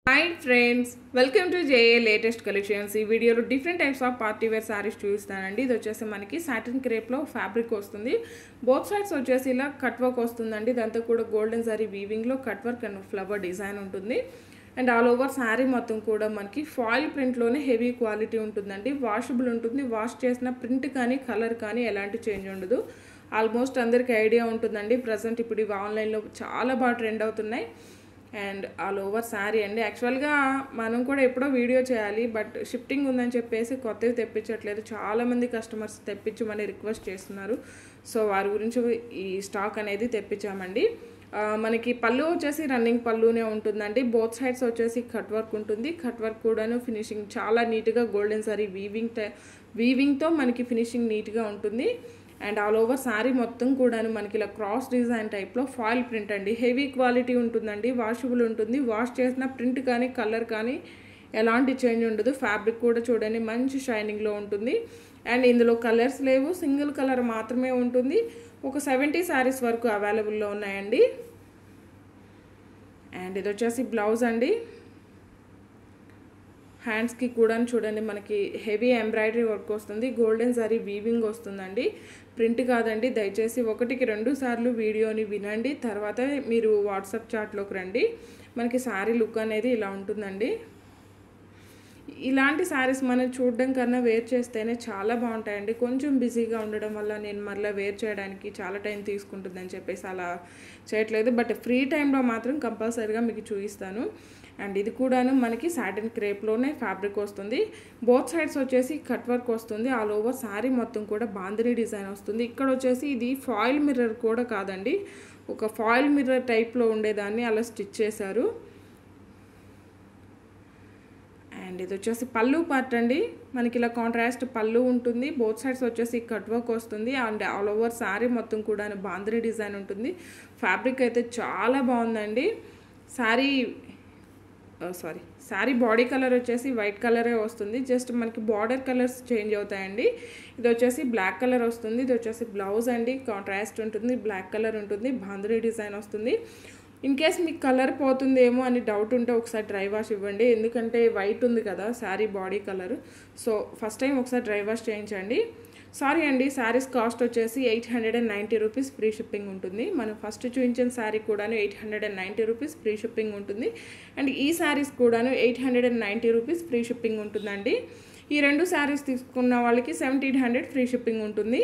Hi friends, welcome to JA latest collections. ఈ వీడియోలో different types of party wear saris చూపిస్తానండి. ఇది వచ్చేసి మనకి సాటిన్ క్రేప్ లో ఫ్యాబ్రిక్ వస్తుంది. బోత్ సైడ్స్ వచ్చేసి ఇలా కట్ వర్క్ వస్తుందండి. దాంతో కూడా గోల్డెన్ సారీ వీవింగ్ లో cut work and flower design ఉంటుంది. అండ్ ఆల్ ఓవర్ సారీ మొత్తం కూడా మనకి ఫాయిల్ ప్రింట్ లోనే హెవీ క్వాలిటీ ఉంటుందండి. వాషబుల్ ఉంటుంది. వాష్ చేసిన ప్రింట్ కానీ కలర్ కానీ ఎలాంటి చేంజ్ ఉండదు. ఆల్మోస్ట్ అందరికి ఐడియా ఉంటుందండి. ప్రెసెంట్ ఇప్పుడు ఇవి ఆన్లైన్లో చాలా బాగా ట్రెండ్ అవుతున్నాయి. అండ్ ఆల్ ఓవర్ శారీ అండి. యాక్చువల్గా మనం కూడా ఎప్పుడో వీడియో చేయాలి, బట్ షిఫ్టింగ్ ఉందని చెప్పేసి కొత్తవి తెప్పించట్లేదు. చాలామంది కస్టమర్స్ తెప్పించమని రిక్వెస్ట్ చేస్తున్నారు. సో వారి గురించి ఈ స్టాక్ అనేది తెప్పించామండి. మనకి పళ్ళు వచ్చేసి రన్నింగ్ పళ్ళునే ఉంటుందండి. బోత్ సైడ్స్ వచ్చేసి కట్ వర్క్ ఉంటుంది. కట్ వర్క్ కూడాను ఫినిషింగ్ చాలా నీట్గా గోల్డెన్ సారీ వీవింగ్తో మనకి ఫినిషింగ్ నీట్గా ఉంటుంది. అండ్ ఆల్ ఓవర్ శారీ మొత్తం కూడాను మనకి ఇలా క్రాస్ డిజైన్ టైప్లో ఫాయిల్ ప్రింట్ అండి. హెవీ క్వాలిటీ ఉంటుందండి. వాషబుల్ ఉంటుంది. వాష్ చేసిన ప్రింట్ కానీ కలర్ కానీ ఎలాంటి చేంజ్ ఉండదు. ఫ్యాబ్రిక్ కూడా చూడండి మంచి షైనింగ్లో ఉంటుంది. అండ్ ఇందులో కలర్స్ లేవు, సింగిల్ కలర్ మాత్రమే ఉంటుంది. ఒక 70 శారీస్ వరకు అవైలబుల్లో ఉన్నాయండి. అండ్ ఇది వచ్చేసి బ్లౌజ్ అండి. హ్యాండ్స్కి కూడా చూడండి మనకి హెవీ ఎంబ్రాయిడరీ వర్క్ వస్తుంది. గోల్డెన్ సారీ వీవింగ్ వస్తుందండి. ప్రింట్ కాదండి. దయచేసి 1-2 సార్లు వీడియోని వినండి, తర్వాత మీరు వాట్సాప్ చాట్లోకి రండి. మనకి శారీ లుక్ అనేది ఇలా ఉంటుందండి. ఇలాంటి శారీస్ మనం చూడడం కన్నా వేర్ చేస్తేనే చాలా బాగుంటాయండి. కొంచెం బిజీగా ఉండడం వల్ల నేను మళ్ళీ వేర్ చేయడానికి చాలా టైం తీసుకుంటుందని చెప్పేసి అలా చేయట్లేదు. బట్ ఫ్రీ టైంలో మాత్రం కంపల్సరీగా మీకు చూపిస్తాను. అండ్ ఇది కూడాను మనకి సాటిన్ క్రేప్లోనే ఫ్యాబ్రిక్ వస్తుంది. బోత్ సైడ్స్ వచ్చేసి కట్ వర్క్ వస్తుంది. ఆల్ ఓవర్ శారీ మొత్తం కూడా బాందిని డిజైన్ వస్తుంది. ఇక్కడ వచ్చేసి ఇది ఫాయిల్ మిర్రర్ కూడా కాదండి, ఒక ఫాయిల్ మిర్రర్ టైప్లో ఉండేదాన్ని అలా స్టిచ్ చేశారు. అండ్ ఇది వచ్చేసి పళ్ళు పార్ట్ అండి. మనకి ఇలా కాంట్రాస్ట్ పళ్ళు ఉంటుంది. బోత్ సైడ్స్ వచ్చేసి కట్ వర్క్ వస్తుంది. అండ్ ఆల్ ఓవర్ శారీ మొత్తం కూడా బాందిని డిజైన్ ఉంటుంది. ఫ్యాబ్రిక్ అయితే చాలా బాగుందండి. శారీ బాడీ కలర్ వచ్చేసి వైట్ కలరే వస్తుంది. జస్ట్ మనకి బార్డర్ కలర్స్ చేంజ్ అవుతాయండి. ఇది వచ్చేసి బ్లాక్ కలర్ వస్తుంది. ఇది వచ్చేసి బ్లౌజ్ అండి. కాంట్రాస్ట్ ఉంటుంది, బ్లాక్ కలర్ ఉంటుంది, బాందిని డిజైన్ వస్తుంది. ఇన్ కేస్ మీకు కలర్ పోతుందేమో అని డౌట్ ఉంటే ఒకసారి డ్రై వాష్ ఇవ్వండి. ఎందుకంటే వైట్ ఉంది కదా sari body colour. So first time ఒకసారి డ్రై వాష్ చేయించండి. సారీ అండి. శారీస్ కాస్ట్ వచ్చేసి 890 రూపీస్ ఫ్రీ షిప్పింగ్ ఉంటుంది. మనం ఫస్ట్ చూపించిన శారీ కూడాను 890 రూపీస్ ఫ్రీ షిప్పింగ్ ఉంటుంది. అండ్ ఈ శారీస్ కూడాను 890 రూపీస్ ఫ్రీ షిప్పింగ్ ఉంటుందండి. ఈ 2 శారీస్ తీసుకున్న వాళ్ళకి 1700 ఫ్రీ షిప్పింగ్ ఉంటుంది.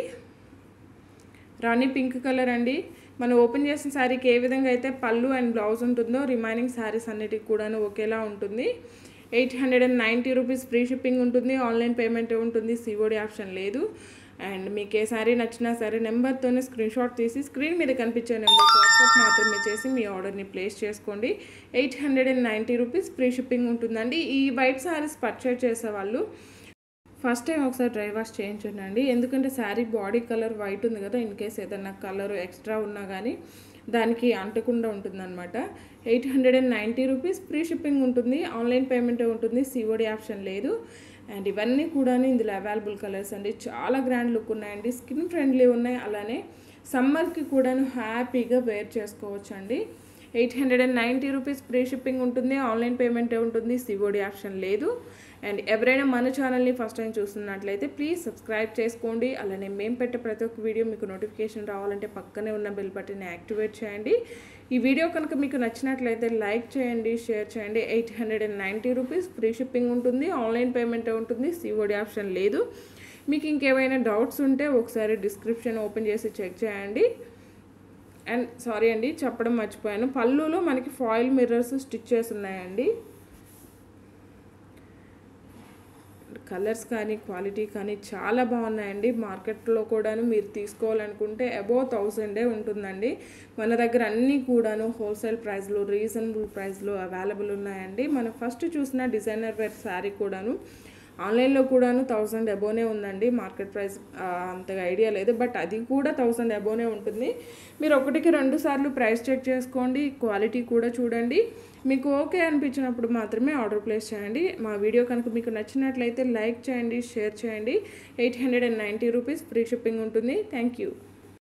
రాణి పింక్ కలర్ అండి. మనం ఓపెన్ చేసిన శారీకి ఏ విధంగా అయితే పళ్ళు అండ్ బ్లౌజ్ ఉంటుందో రిమైనింగ్ శారీస్ అన్నిటికి కూడాను ఒకేలా ఉంటుంది. 890 రూపీస్ ఫ్రీ షిప్పింగ్ ఉంటుంది. ఆన్లైన్ పేమెంట్ ఉంటుంది. సిఓడి ఆప్షన్ లేదు. అండ్ మీకు ఏ శారీ నచ్చినా సరే నెంబర్తోనే స్క్రీన్ షాట్ తీసి స్క్రీన్ మీద కనిపించే నెంబర్కి వాట్సాప్ మాత్రమే చేసి మీ ఆర్డర్ని ప్లేస్ చేసుకోండి. 890 రూపీస్ ఫ్రీ షిప్పింగ్ ఉంటుందండి. ఈ వైట్ శారీస్ పర్చేజ్ చేసేవాళ్ళు ఫస్ట్ టైం ఒకసారి డ్రై వాష్ చేయించండి. ఎందుకంటే శారీ బాడీ కలర్ వైట్ ఉంది కదా, ఇన్ కేస్ ఏదన్నా కలర్ ఎక్స్ట్రా ఉన్నా కానీ దానికి అంటకుండా ఉంటుందన్నమాట. 890 రూపీస్ ఫ్రీ షిప్పింగ్ ఉంటుంది. ఆన్లైన్ పేమెంట్ ఉంటుంది. సిఓడి ఆప్షన్ లేదు. అండ్ ఇవన్నీ కూడా ఇందులో అవైలబుల్ కలర్స్ అండి. చాలా గ్రాండ్ లుక్ ఉన్నాయండి. స్కిన్ ఫ్రెండ్లీ ఉన్నాయి. అలానే సమ్మర్కి కూడాను హ్యాపీగా వేర్ చేసుకోవచ్చు అండి. 890 రూపీస్ ఫ్రీ షిప్పింగ్ ఉంటుంది. ఆన్లైన్ పేమెంట్ ఉంటుంది. సిఓడి ఆప్షన్ లేదు. అండ్ ఎవరైనా మన ఛానల్ని ఫస్ట్ టైం చూస్తున్నట్లయితే ప్లీజ్ సబ్స్క్రైబ్ చేసుకోండి. అలానే మేము పెట్టే ప్రతి ఒక్క వీడియో మీకు నోటిఫికేషన్ రావాలంటే పక్కనే ఉన్న బెల్ బటన్ని యాక్టివేట్ చేయండి. ఈ వీడియో కనుక మీకు నచ్చినట్లయితే లైక్ చేయండి, షేర్ చేయండి. 890 రూపీస్ ఫ్రీ షిప్పింగ్ ఉంటుంది. ఆన్లైన్ పేమెంట్ ఉంటుంది. సిఓడి ఆప్షన్ లేదు. మీకు ఇంకేమైనా డౌట్స్ ఉంటే ఒకసారి డిస్క్రిప్షన్ ఓపెన్ చేసి చెక్ చేయండి. అండ్ సారీ అండి, చెప్పడం మర్చిపోయాను, పళ్ళులో మనకి ఫాయిల్ మిర్రర్స్ స్టిచ్ చేసి ఉన్నాయండి. కలర్స్ కానీ క్వాలిటీ కానీ చాలా బాగున్నాయండి. మార్కెట్లో కూడాను మీరు తీసుకోవాలనుకుంటే అబోవ్ 1000 ఉంటుందండి. మన దగ్గర అన్నీ కూడాను హోల్సేల్ ప్రైస్లో రీజనబుల్ ప్రైస్లో అవైలబుల్ ఉన్నాయండి. మనం ఫస్ట్ చూసిన డిజైనర్ వేర్ శారీ కూడాను ఆన్లైన్లో కూడాను 1000 అబోనే ఉందండి. మార్కెట్ ప్రైస్ అంతగా ఐడియా లేదు, బట్ అది కూడా 1000 అబోనే ఉంటుంది. మీరు 1-2 సార్లు ప్రైస్ చెక్ చేసుకోండి. క్వాలిటీ కూడా చూడండి. మీకు ఓకే అనిపించినప్పుడు మాత్రమే ఆర్డర్ ప్లేస్ చేయండి. మా వీడియో కనుక మీకు నచ్చినట్లయితే లైక్ చేయండి, షేర్ చేయండి. 890 రూపీస్ ఫ్రీ షిప్పింగ్ ఉంటుంది. Thank you.